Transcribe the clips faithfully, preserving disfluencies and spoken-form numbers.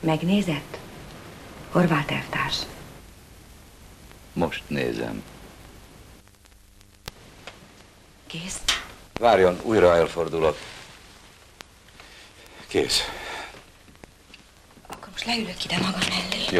Megnézett? Horváth elvtárs. Most nézem. Kész? Várjon, újra elfordulok. Kész. Akkor most leülök ide magam mellé. Jó.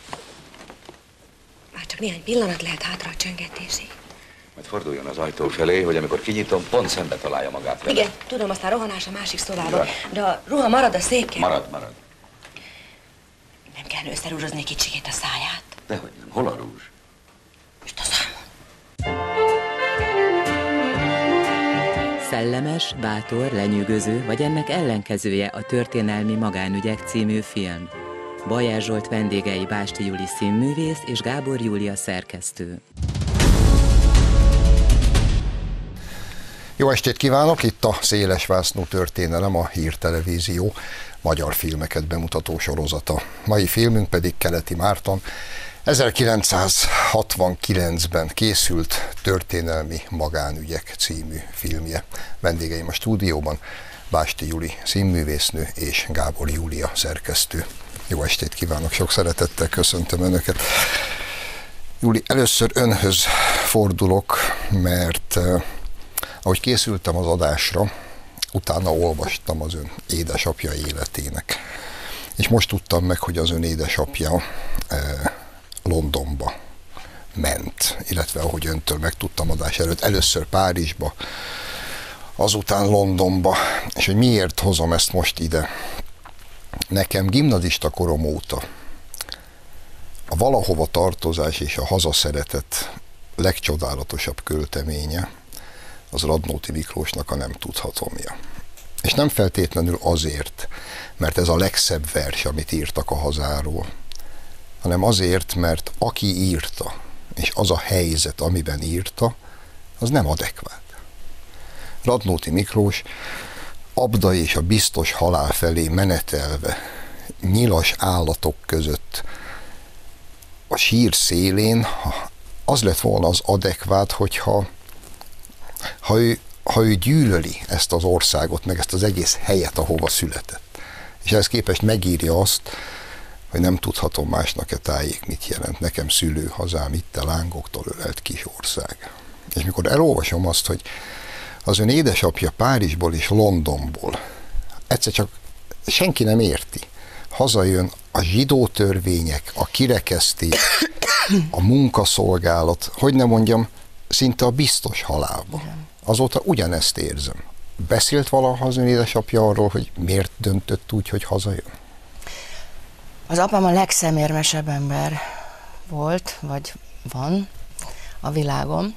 Már csak néhány pillanat lehet hátra a csöngetésig. Majd forduljon az ajtó felé, hogy amikor kinyitom, pont szembe találja magát vele. Igen, tudom, aztán rohanás a másik szobába. De a ruha marad a széken. Marad, marad. Nem kell összerúzsozni egy kicsikét a száját. Dehogy nem. Hol a rúzs? Most a számon. Szellemes, bátor, lenyűgöző, vagy ennek ellenkezője a Történelmi Magánügyek című film. Bajer Zsolt vendégei Básti Juli színművész és Gábor Júlia szerkesztő. Jó estét kívánok! Itt a Szélesvásznú történelem, a Hírtelevízió magyar filmeket bemutató sorozata. Mai filmünk pedig Keleti Márton ezerkilencszázhatvankilencben készült Történelmi Magánügyek című filmje. Vendégeim a stúdióban Básti Juli színművésznő és Gábor Júlia szerkesztő. Jó estét kívánok, sok szeretettel köszöntöm Önöket. Juli, először Önhöz fordulok, mert eh, ahogy készültem az adásra, utána olvastam az Ön édesapja életének. És most tudtam meg, hogy az Ön édesapja eh, Londonba ment, illetve ahogy Öntől megtudtam adás előtt, először Párizsba, azután Londonba, és hogy miért hozom ezt most ide. Nekem gimnazista korom óta a valahova tartozás és a hazaszeretet legcsodálatosabb költeménye az Radnóti Miklósnak a Nem tudhatomja. És nem feltétlenül azért, mert ez a legszebb vers, amit írtak a hazáról, hanem azért, mert aki írta, és az a helyzet, amiben írta, az nem adekvát. Radnóti Miklós Abda és a biztos halál felé menetelve, nyilas állatok között, a sír szélén, az lett volna az adekvát, hogyha ha ő, ha ő gyűlöli ezt az országot, meg ezt az egész helyet, ahova született. És ehhez képest megírja azt, hogy nem tudhatom másnak-e tájék mit jelent, nekem szülőhazám, itt a lángoktól ölelt kis ország. És mikor elolvasom azt, hogy az ön édesapja Párizsból és Londonból, egyszer csak senki nem érti, hazajön a zsidó törvények, a kirekesztés, a munkaszolgálat, hogy ne mondjam, szinte a biztos halálba. Azóta ugyanezt érzem. Beszélt valaha az ön édesapja arról, hogy miért döntött úgy, hogy hazajön? Az apám a legszemérmesebb ember volt, vagy van a világon.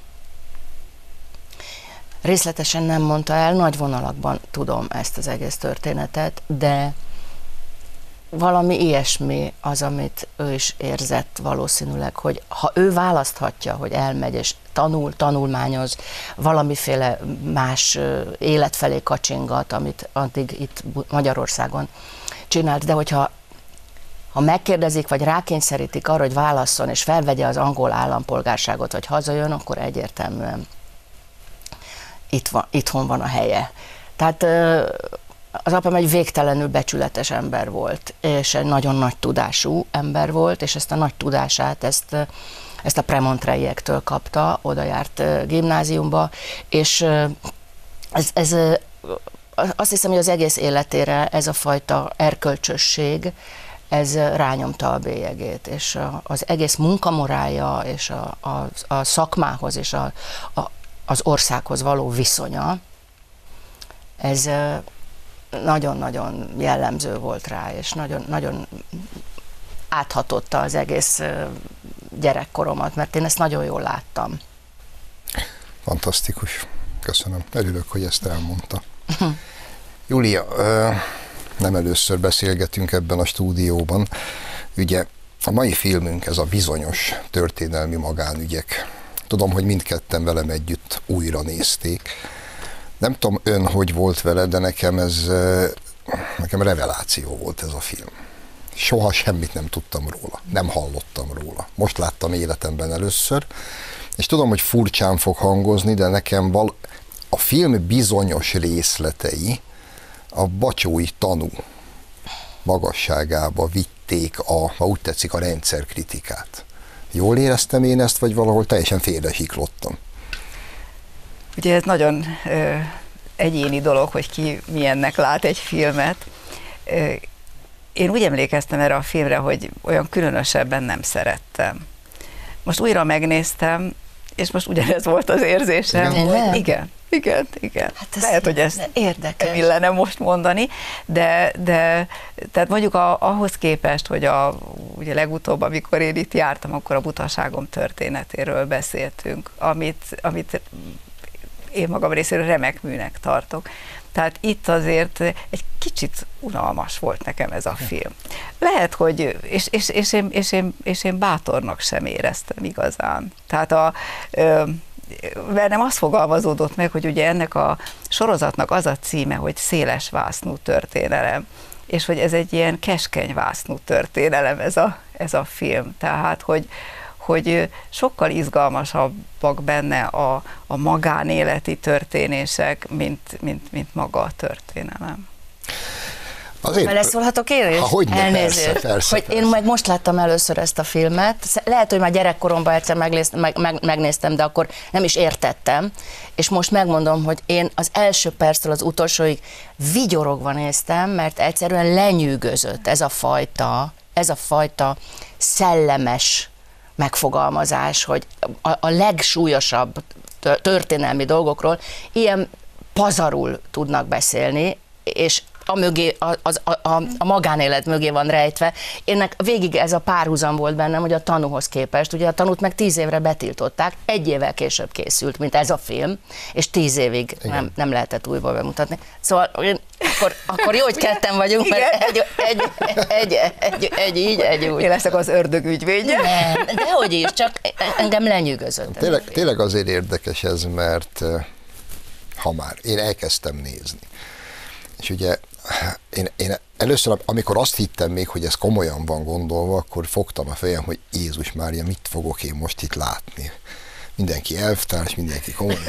Részletesen nem mondta el, nagy vonalakban tudom ezt az egész történetet, de valami ilyesmi az, amit ő is érzett valószínűleg, hogy ha ő választhatja, hogy elmegy és tanul, tanulmányoz, valamiféle más élet felé kacsingat, amit addig itt Magyarországon csinált, de hogyha ha megkérdezik, vagy rákényszerítik arra, hogy válasszon, és felvegye az angol állampolgárságot, vagy hazajön, akkor egyértelműen itt van, itthon van a helye. Tehát az apám egy végtelenül becsületes ember volt, és egy nagyon nagy tudású ember volt, és ezt a nagy tudását, ezt, ezt a premontreiektől kapta, oda járt gimnáziumba, és ez, ez, azt hiszem, hogy az egész életére ez a fajta erkölcsösség, ez rányomta a bélyegét, és az egész munkamorálja, és a, a, a szakmához, és a, a, az országhoz való viszonya, ez nagyon-nagyon jellemző volt rá, és nagyon, nagyon áthatotta az egész gyerekkoromat, mert én ezt nagyon jól láttam. Fantasztikus. Köszönöm. Örülök, hogy ezt elmondta. Júlia, nem először beszélgetünk ebben a stúdióban. Ugye a mai filmünk ez a bizonyos Történelmi Magánügyek. Tudom, hogy mindketten velem együtt újra nézték. Nem tudom ön, hogy volt vele, de nekem ez, nekem reveláció volt ez a film. Soha semmit nem tudtam róla, nem hallottam róla. Most láttam életemben először, és tudom, hogy furcsán fog hangozni, de nekem val- a film bizonyos részletei a bacsói tanú magasságába vitt vitték a, ha úgy tetszik, a rendszerkritikát. Jól éreztem én ezt, vagy valahol teljesen félresiklottam? Ugye ez nagyon ö, egyéni dolog, hogy ki milyennek lát egy filmet. Ö, én úgy emlékeztem erre a filmre, hogy olyan különösebben nem szerettem. Most újra megnéztem, és most ugyanez volt az érzésem. Igen? Hogy igen, igen, igen. Hát ez lehet, hogy ezt érdekes. illene most mondani, de, de tehát mondjuk a, ahhoz képest, hogy a, ugye legutóbb, amikor én itt jártam, akkor a butaságom történetéről beszéltünk, amit, amit én magam részéről remek műnek tartok. Tehát itt azért egy kicsit unalmas volt nekem ez a film. Lehet, hogy, és, és, és, én, és, én, és én bátornak sem éreztem igazán. Tehát a, bennem azt fogalmazódott meg, hogy ugye ennek a sorozatnak az a címe, hogy Széles vásznú történelem, és hogy ez egy ilyen keskeny vásznú történelem ez a, ez a film. Tehát, hogy, hogy sokkal izgalmasabbak benne a, a magánéleti történések, mint, mint, mint maga a történelem. Azért, beleszólhatok én is? Ha, hogyne, Elnézést, persze, persze, hogy persze. én meg most láttam először ezt a filmet. Lehet, hogy már gyerekkoromban egyszer megnéztem, meg, meg, megnéztem, de akkor nem is értettem. És most megmondom, hogy én az első perctől az utolsóig vigyorogva néztem, mert egyszerűen lenyűgözött ez a fajta, ez a fajta szellemes megfogalmazás, hogy a, a legsúlyosabb történelmi dolgokról ilyen pazarul tudnak beszélni, és a, mögé, a, a, a, a magánélet mögé van rejtve. Énnek végig ez a párhuzam volt bennem, hogy a Tanúhoz képest, ugye a Tanút meg tíz évre betiltották, egy évvel később készült, mint ez a film, és tíz évig nem, nem lehetett újból bemutatni. Szóval én, akkor, akkor jó, hogy ketten vagyunk, mert egy, egy, egy, egy, egy, egy így, egy úgy. Én leszek az ördög ügyvédje. Nem, dehogy is, csak engem lenyűgözött. Tényleg, tényleg azért érdekes ez, mert ha már én elkezdtem nézni, és ugye én, én először, amikor azt hittem még, hogy ez komolyan van gondolva, akkor fogtam a fejem, hogy Jézus Mária, mit fogok én most itt látni? Mindenki elvtárs, mindenki komolyan.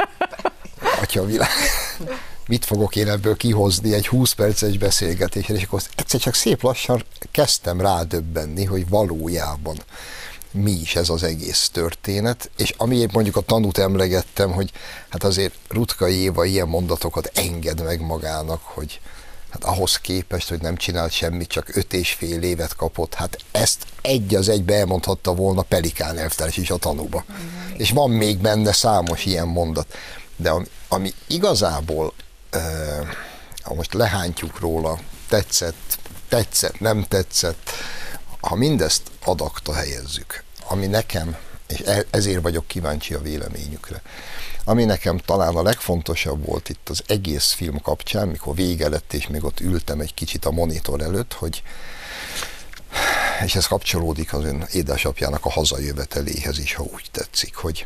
Atya világ. Mit fogok én ebből kihozni egy húsz perces beszélgetésre, és akkor egyszer csak szép lassan kezdtem rádöbbenni, hogy valójában mi is ez az egész történet, és amiért mondjuk a Tanút emlegettem, hogy hát azért Ruttkai Éva ilyen mondatokat enged meg magának, hogy hát ahhoz képest, hogy nem csinált semmit, csak öt és fél évet kapott, hát ezt egy az egybe elmondhatta volna Pelikán elvtárs is a Tanúba. Mm. És van még benne számos ilyen mondat. De ami, ami igazából, uh, ha most lehántjuk róla, tetszett, tetszett, nem tetszett, ha mindezt adakta helyezzük, ami nekem, és ezért vagyok kíváncsi a véleményükre, ami nekem talán a legfontosabb volt itt az egész film kapcsán, mikor vége lett, és még ott ültem egy kicsit a monitor előtt, hogy, és ez kapcsolódik az ön édesapjának a hazajöveteléhez is, ha úgy tetszik, hogy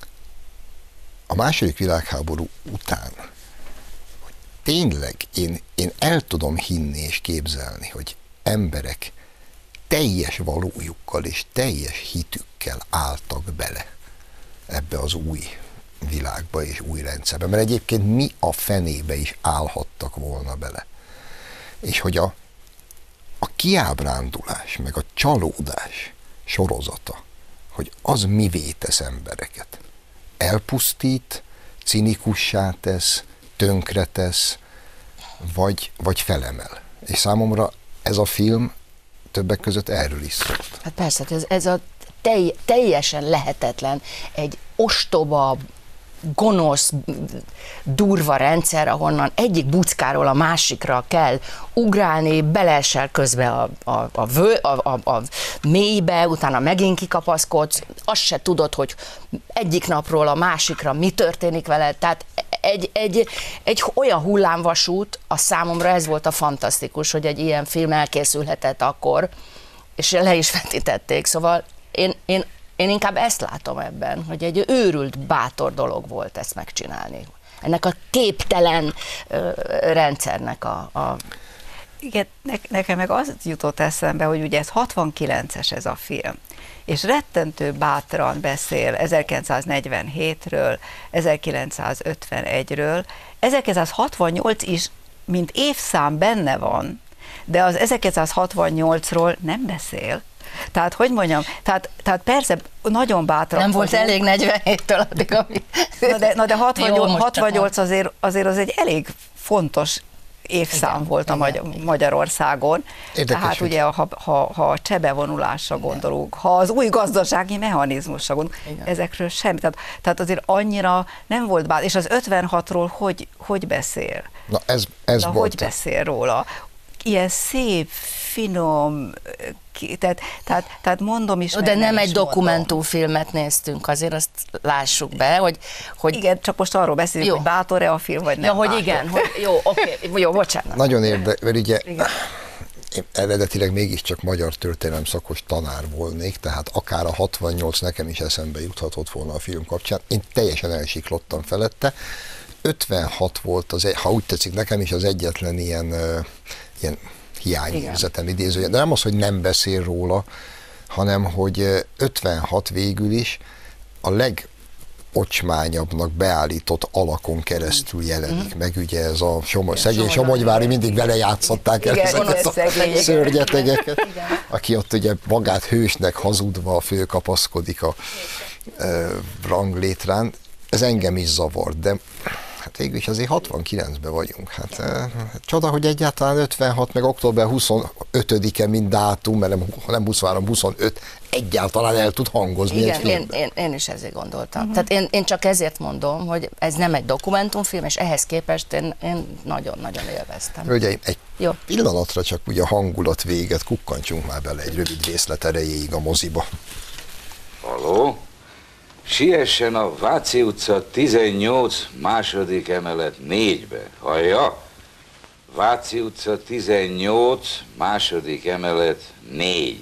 a második világháború után hogy tényleg én, én el tudom hinni és képzelni, hogy emberek teljes valójukkal és teljes hitükkel álltak bele ebbe az új világba és új rendszerbe, mert egyébként mi a fenébe is állhattak volna bele. És hogy a, a kiábrándulás, meg a csalódás sorozata, hogy az mivé tesz embereket. Elpusztít, cinikussá tesz, tönkretesz, vagy, vagy felemel. És számomra ez a film többek között erről is szólt. Hát persze, ez, ez a telj, teljesen lehetetlen, egy ostoba, gonosz, durva rendszer, ahonnan egyik buckáról a másikra kell ugrálni, beleesel közbe a, a, a, vő, a, a, a mélybe, utána megint kikapaszkodsz, azt se tudod, hogy egyik napról a másikra mi történik veled, tehát egy, egy, egy olyan hullámvasút, a számomra ez volt a fantasztikus, hogy egy ilyen film elkészülhetett akkor, és le is vetítették, szóval én, én Én inkább ezt látom ebben, hogy egy őrült, bátor dolog volt ezt megcsinálni. Ennek a képtelen ö, rendszernek a... a... Igen, ne, nekem meg az jutott eszembe, hogy ugye ez hatvankilences ez a film, és rettentő bátran beszél ezerkilencszáznegyvenhétről, ezerkilencszázötvenegyről, ezerkilencszázhatvannyolc is, mint évszám benne van, de az ezerkilencszázhatvannyolcról nem beszél. Tehát, hogy mondjam, tehát, tehát persze nagyon bátran. Nem volt elég negyvenhéttől addig, ami... Na de, na de hatvannyolc, Jó, hatvannyolc azért, azért az egy elég fontos évszám igen, volt a igen, Magyar, igen. Magyarországon. Érdekes, tehát ugye, ha, ha, ha a csebevonulásra gondolunk, ha az új gazdasági mechanizmusra gondolunk, igen. ezekről semmi. Tehát, tehát azért annyira nem volt bár, és az ötvenhatról hogy, hogy beszél? Na ez, ez Na, volt. Hogy beszél róla? Ilyen szép, finom, tehát, tehát, tehát mondom is. De nem egy dokumentumfilmet néztünk, azért azt lássuk be, hogy... hogy... Igen, csak most arról beszélünk, jó. hogy bátor-e a film, vagy nem. Ja, hogy bátor. igen, hogy jó, oké, okay, jó, bocsánat. Nagyon érdekes, mert ugye igen. én eredetileg mégiscsak magyar történelem szakos tanár volnék, tehát akár a hatvannyolc nekem is eszembe juthatott volna a film kapcsán. Én teljesen elsiklottam felette. ötvenhat volt, az, ha úgy tetszik, nekem is az egyetlen ilyen, uh, ilyen hiányérzetem idézője. De nem az, hogy nem beszél róla, hanem hogy ötvenhat végül is a legocsmányabbnak beállított alakon keresztül jelenik mm. meg. Ugye ez a Somogy, szegény Somogyvári, mindig vele játszották el ezeket a szörnyetegeket, aki ott ugye magát hősnek hazudva fölkapaszkodik a uh, ranglétrán. Ez engem is zavart, de hát végül is azért hatvankilencben vagyunk. Hát eh, csoda, hogy egyáltalán ötvenhat, meg október huszonötödike mint dátum, mert nem, nem huszonhárom, huszonöt egyáltalán el tud hangozni. Igen, én, én, én is ezért gondoltam. Uh-huh. Tehát én, én csak ezért mondom, hogy ez nem egy dokumentumfilm, és ehhez képest én, én nagyon-nagyon élveztem. Hölgyeim, egy Jó. pillanatra csak ugye a hangulat véget, kukkantsunk már bele egy rövid részlet erejéig a moziba. Halló? Siessen a Váci utca tizennyolc második emelet négybe. Hallja? Váci utca tizennyolc második emelet négy.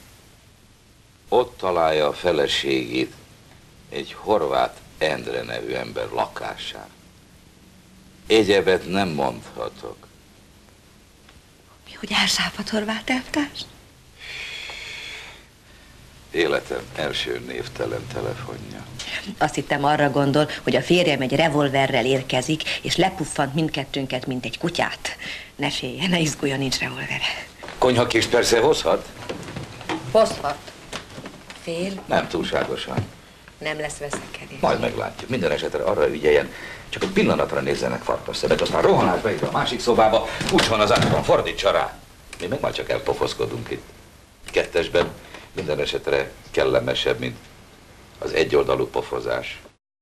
Ott találja a feleségét egy Horváth Endre nevű ember lakásán. Egyebet nem mondhatok. Mi, hogy elsápadt Horváth elvtárs? Életem első névtelen telefonja. Azt hittem, arra gondol, hogy a férjem egy revolverrel érkezik, és lepuffant mindkettőnket, mint egy kutyát. Ne féljen, ne izguljon, nincs revolvere. Konyha kis persze hozhat? Hozhat. Fél? Nem túlságosan. Nem lesz veszekedés. Majd meglátjuk. Minden esetre arra ügyeljen, csak egy pillanatra nézzenek farkas szemet, aztán rohanás be a másik szobába, úgy van az átkon, fordítsa rá. Mi meg majd csak elpofoszkodunk itt. Kettesben minden esetre kellemesebb, mint az egyoldalú pofozás.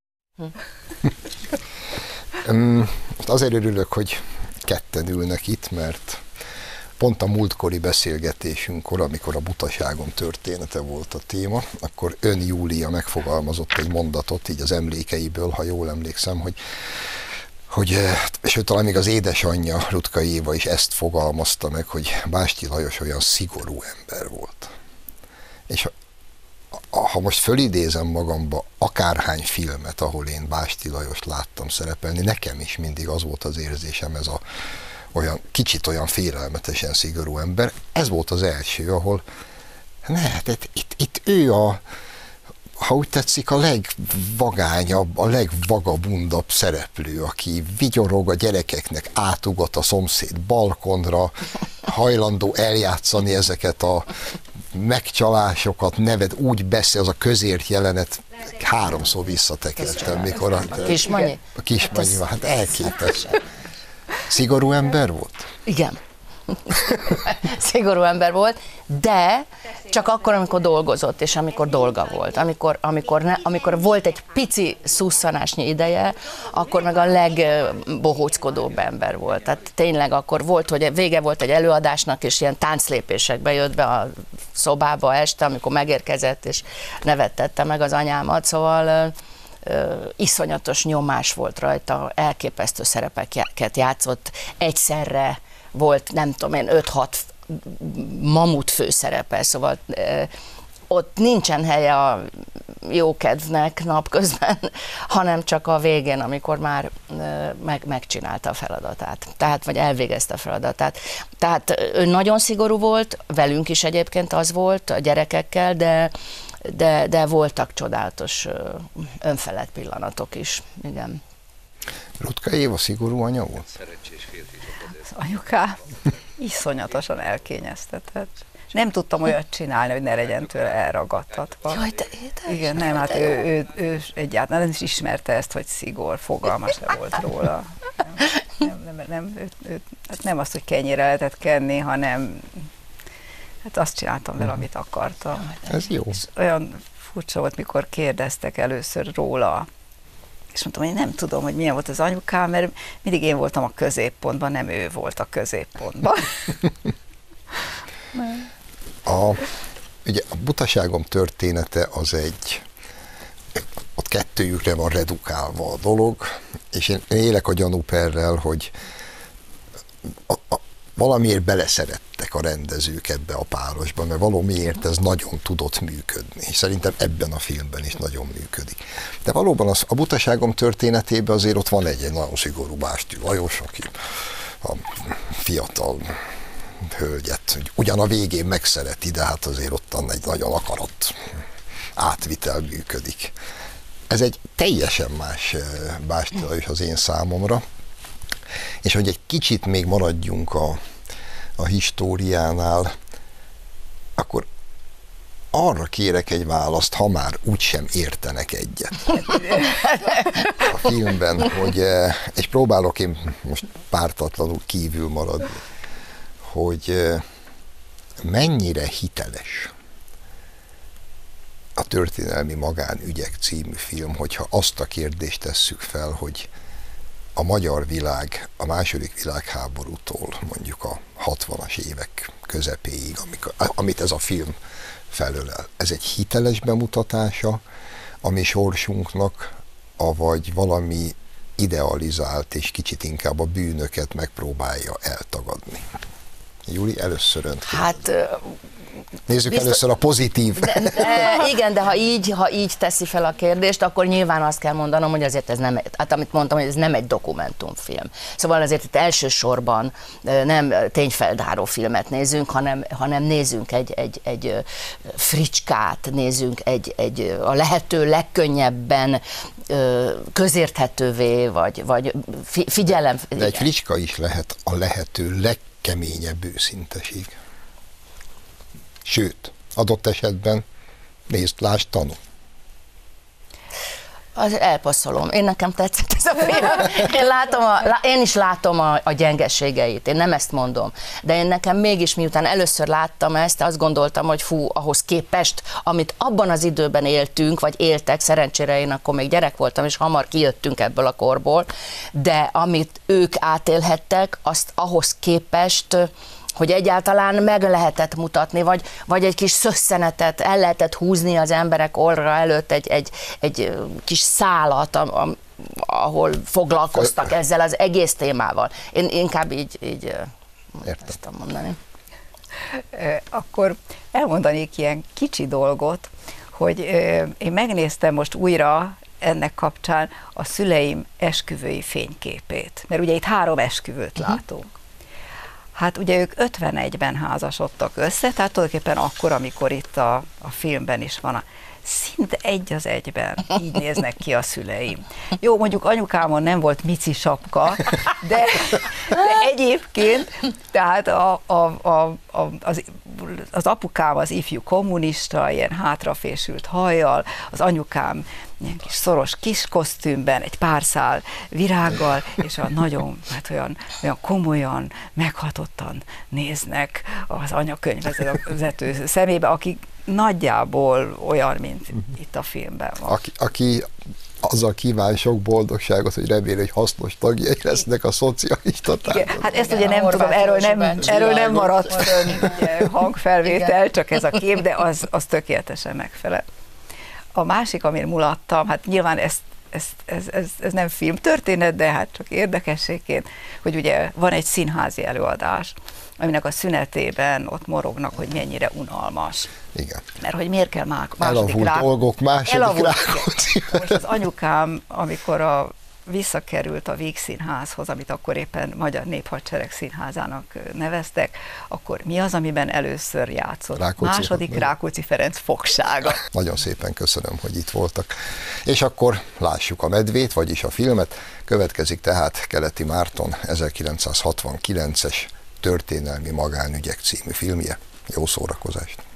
um, azért örülök, hogy ketten ülnek itt, mert pont a múltkori beszélgetésünkkor, amikor a butaságom története volt a téma, akkor ön Júlia megfogalmazott egy mondatot, így az emlékeiből, ha jól emlékszem, hogy, hogy sőt, talán még az édesanyja Rutka Éva is ezt fogalmazta meg, hogy Bástyi Lajos olyan szigorú ember volt. És ha, ha most fölidézem magamba akárhány filmet, ahol én Bástyi Lajost láttam szerepelni, nekem is mindig az volt az érzésem, ez a olyan, kicsit olyan félelmetesen szigorú ember. Ez volt az első, ahol ne, hát itt, itt ő a, ha úgy tetszik, a legvagányabb, a legvagabundabb szereplő, aki vigyorog a gyerekeknek, átugat a szomszéd balkonra, hajlandó eljátszani ezeket a megcsalásokat, neved úgy beszél, az a közért jelenet, háromszor visszatekertem, mikor a... Kismanyi? A Kismanyi, hát, hát elképesztő. Szigorú ember volt? Igen. Szigorú ember volt, de csak akkor, amikor dolgozott, és amikor dolga volt. Amikor, amikor, ne, amikor volt egy pici szusszanásnyi ideje, akkor meg a legbohóckodóbb ember volt. Tehát tényleg akkor volt, hogy vége volt egy előadásnak, és ilyen tánclépésekbe jött be a szobába este, amikor megérkezett, és nevettette meg az anyámat, szóval... Uh, iszonyatos nyomás volt rajta, elképesztő szerepeket játszott, egyszerre volt, nem tudom én, öt-hat mamut főszerepe, szóval uh, ott nincsen helye a jókedvnek napközben, hanem csak a végén, amikor már uh, meg, megcsinálta a feladatát, tehát, vagy elvégezte a feladatát. Tehát ő nagyon szigorú volt, velünk is egyébként az volt, a gyerekekkel, de De, de voltak csodálatos önfelett pillanatok is, igen. Rutka Éva szigorú anya volt? Szerencsés férfi. Anyuká, iszonyatosan elkényeztetett. Nem tudtam olyat csinálni, hogy ne legyen tőle elragadtatva. Jaj, te, te Igen, nem, hát ő, ő, ő egyáltalán nem is ismerte ezt, hogy szigor, fogalma se volt róla. Nem, nem, nem, nem, ő, ő, hát nem azt, hogy kenyére lehetett kenni, hanem hát azt csináltam vele, amit akartam. Ez jó. És olyan furcsa volt, mikor kérdeztek először róla, és mondtam, hogy nem tudom, hogy milyen volt az anyukám, mert mindig én voltam a középpontban, nem ő volt a középpontban. A, ugye a butaságom története az egy, ott kettőjükre van redukálva a dolog, és én élek a gyanúperrel, hogy a, a, valamiért beleszerettek a rendezők ebbe a párosba, mert valamiért ez nagyon tudott működni, és szerintem ebben a filmben is nagyon működik. De valóban az, a butaságom történetében azért ott van egy, egy nagyon szigorú Básti Lajos, aki a fiatal hölgyet ugyan a végén megszereti, de hát azért ottan egy nagyon akarat átvitel működik. Ez egy teljesen más Básti Lajos az én számomra, és hogy egy kicsit még maradjunk a, a históriánál, akkor arra kérek egy választ, ha már úgysem értenek egyet a filmben, hogy és próbálok én most pártatlanul kívül maradni, hogy mennyire hiteles a Történelmi Magánügyek című film, hogyha azt a kérdést tesszük fel, hogy a magyar világ a második világháborútól mondjuk a hatvanas évek közepéig, amikor, amit ez a film felölel. Ez egy hiteles bemutatása a mi sorsunknak, avagy valami idealizált és kicsit inkább a bűnöket megpróbálja eltagadni. Júli, először önt kérdezem. Hát... Nézzük biztos, először a pozitív. De, de, igen, de ha így, ha így teszi fel a kérdést, akkor nyilván azt kell mondanom, hogy azért ez nem, hát amit mondtam, hogy ez nem egy dokumentumfilm. Szóval azért itt elsősorban nem tényfeltáró filmet nézünk, hanem, hanem nézünk egy, egy, egy fricskát, nézünk egy, egy a lehető legkönnyebben közérthetővé, vagy, vagy figyelem. De igen. Egy fricska is lehet a lehető legkeményebb őszinteség. Sőt, adott esetben, nézd, lásd, tanul. Az elpasszolom. Én nekem tetszett ez a film. Én, látom a, én is látom a, a gyengeségeit, én nem ezt mondom. De én nekem mégis, miután először láttam ezt, azt gondoltam, hogy fú, ahhoz képest, amit abban az időben éltünk, vagy éltek, szerencsére én akkor még gyerek voltam, és hamar kijöttünk ebből a korból, de amit ők átélhettek, azt ahhoz képest, hogy egyáltalán meg lehetett mutatni, vagy, vagy egy kis szösszenetet el lehetett húzni az emberek orra előtt, egy, egy, egy kis szálat, a, a, ahol foglalkoztak ezzel az egész témával. Én inkább így, így ezt tudom mondani. Akkor elmondanék ilyen kicsi dolgot, hogy én megnéztem most újra ennek kapcsán a szüleim esküvői fényképét, mert ugye itt három esküvőt uh-huh. látunk. Hát ugye ők ötvenegyben házasodtak össze, tehát tulajdonképpen akkor, amikor itt a, a filmben is van, a, szinte egy az egyben így néznek ki a szüleim. Jó, mondjuk anyukámon nem volt mici sapka, de, de egyébként, tehát a, a, a, a, az, az apukám az ifjú kommunista, ilyen hátrafésült hajjal, az anyukám ilyen kis szoros kis kosztümben, egy pár szál virággal, és a nagyon, hát olyan, olyan komolyan, meghatottan néznek az anyakönyvvezető szemébe, akik nagyjából olyan, mint itt a filmben van. Aki, aki azzal kíván sok boldogságot, hogy remél, hogy hasznos tagjai lesznek a szocialista társadalomnak. Hát ezt ugye nem tudom, erről nem, erről nem maradt hangfelvétel, igen. Csak ez a kép, de az, az tökéletesen megfelel. A másik, amire mulattam, hát nyilván ezt, ezt, ez, ez, ez nem filmtörténet, de hát csak érdekességként, hogy ugye van egy színházi előadás, aminek a szünetében ott morognak, hogy mennyire unalmas. Igen. Mert hogy miért kell második Elavult Rákóczi. dolgok, második Elavult, Rákóczi. Most az anyukám, amikor a visszakerült a Vígszínházhoz, amit akkor éppen Magyar Néphadsereg Színházának neveztek, akkor mi az, amiben először játszott? Rákóczi, második Rákóczi Ferenc fogsága. Nagyon szépen köszönöm, hogy itt voltak. És akkor lássuk a medvét, vagyis a filmet. Következik tehát Keleti Márton ezerkilencszázhatvankilences Történelmi Magánügyek című filmje. Jó szórakozást!